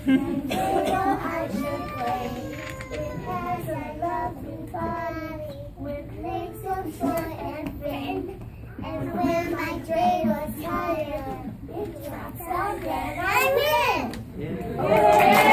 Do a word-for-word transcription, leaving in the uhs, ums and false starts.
And Dreidel I should play. It has a lovely body with legs of joy and fin. And when my Dreidel is tired, it drops out and I win. Yeah.